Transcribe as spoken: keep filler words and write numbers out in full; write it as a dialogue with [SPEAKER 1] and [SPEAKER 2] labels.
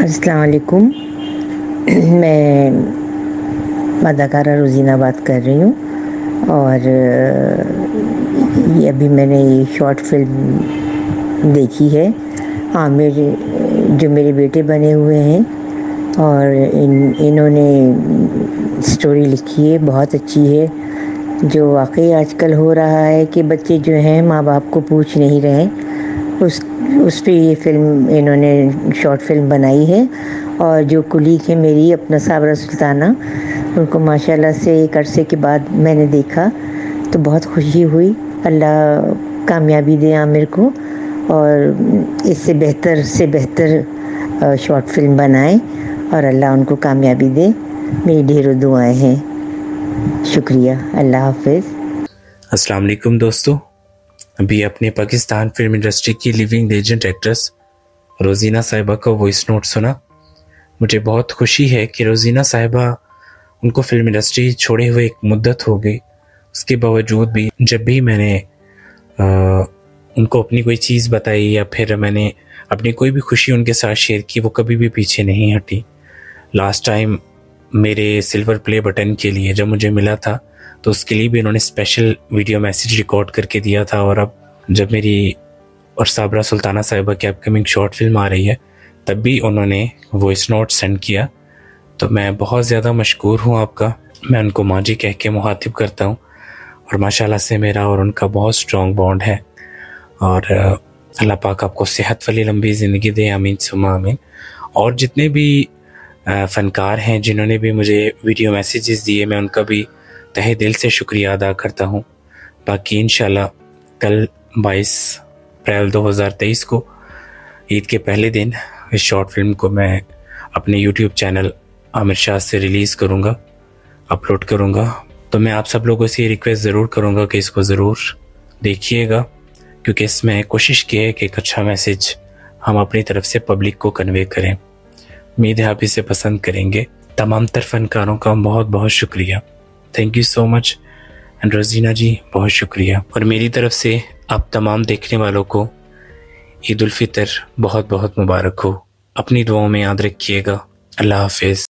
[SPEAKER 1] अस्सलाम वालेकुम। मैं अदाकारा रोज़ीना बात कर रही हूँ और ये अभी मैंने ये शॉर्ट फिल्म देखी है। आमिर जो मेरे बेटे बने हुए हैं और इन इन्होंने स्टोरी लिखी है, बहुत अच्छी है। जो वाकई आजकल हो रहा है कि बच्चे जो हैं माँ बाप को पूछ नहीं रहे, उस उस पे ये फ़िल्म इन्होंने शॉर्ट फिल्म बनाई है। और जो कुलीग है मेरी अपना साबरा सुल्ताना, उनको माशाल्लाह से एक अरसे के बाद मैंने देखा तो बहुत खुशी हुई। अल्लाह कामयाबी दे आमिर को और इससे बेहतर से बेहतर शॉर्ट फिल्म बनाए और अल्लाह उनको कामयाबी दे। मेरी ढेरों दुआएं हैं। शुक्रिया। अल्लाह हाफ़िज़।
[SPEAKER 2] अस्सलाम वालेकुम दोस्तों, अभी अपने पाकिस्तान फिल्म इंडस्ट्री की लिविंग लेजेंड एक्ट्रेस रोज़ीना साहिबा का वॉइस नोट सुना। मुझे बहुत खुशी है कि रोज़ीना साहिबा, उनको फिल्म इंडस्ट्री छोड़े हुए एक मुद्दत हो गई, उसके बावजूद भी जब भी मैंने आ, उनको अपनी कोई चीज़ बताई या फिर मैंने अपनी कोई भी खुशी उनके साथ शेयर की, वो कभी भी पीछे नहीं हटी। लास्ट टाइम मेरे सिल्वर प्ले बटन के लिए जब मुझे मिला था तो उसके लिए भी उन्होंने स्पेशल वीडियो मैसेज रिकॉर्ड करके दिया था। और अब जब मेरी और साबरा सुल्ताना साहिबा की अपकमिंग शॉर्ट फिल्म आ रही है तब भी उन्होंने वॉइस नोट सेंड किया, तो मैं बहुत ज़्यादा मशकूर हूँ आपका। मैं उनको माँ जी कह के मुखातिब करता हूँ और माशाल्लाह से मेरा और उनका बहुत स्ट्रॉन्ग बॉन्ड है। और अल्लाह पाक आपको सेहत वाली लंबी ज़िंदगी दे, आमीन सुम्मा आमीन। और जितने भी फ़नकार हैं जिन्होंने भी मुझे वीडियो मैसेजेस दिए, मैं उनका भी तहे दिल से शुक्रिया अदा करता हूँ। बाकी इंशाल्लाह कल बाईस अप्रैल दो हज़ार तेईस को ईद के पहले दिन इस शॉर्ट फिल्म को मैं अपने यूट्यूब चैनल आमिर शाह से रिलीज़ करूँगा, अपलोड करूँगा। तो मैं आप सब लोगों से ये रिक्वेस्ट ज़रूर करूँगा कि इसको ज़रूर देखिएगा, क्योंकि इसमें कोशिश की है कि एक अच्छा मैसेज हम अपनी तरफ से पब्लिक को कन्वे करें। उम्मीद है आप इसे पसंद करेंगे। तमाम तर फनकारों का बहुत बहुत शुक्रिया। Thank you so much. And Rozina ji बहुत शुक्रिया। और मेरी तरफ से आप तमाम देखने वालों को ईद उल फितर बहुत बहुत मुबारक हो। अपनी दुआओं में याद रखिएगा। अल्लाह हाफिज़।